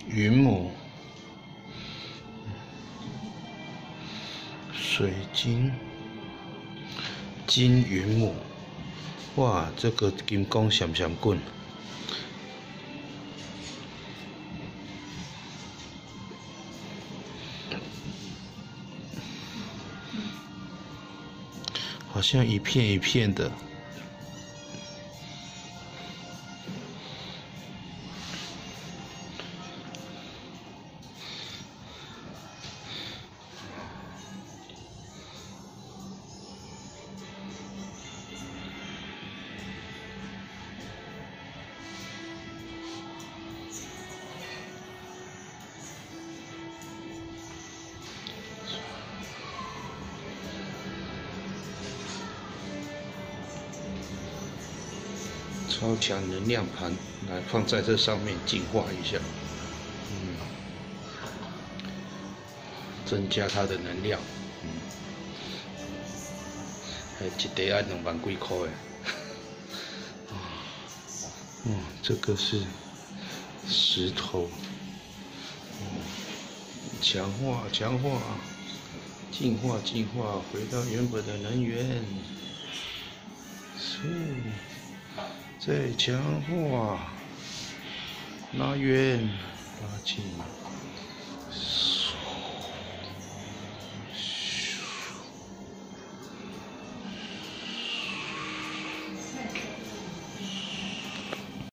云母、水晶、金云母，哇，这个金光闪闪棍，好像一片一片的。 超强能量盘来放在这上面净化一下，增加它的能量，还一台要2万几块的，这个是石头，强化，净化，回到原本的能源，再强化，拉远，拉近。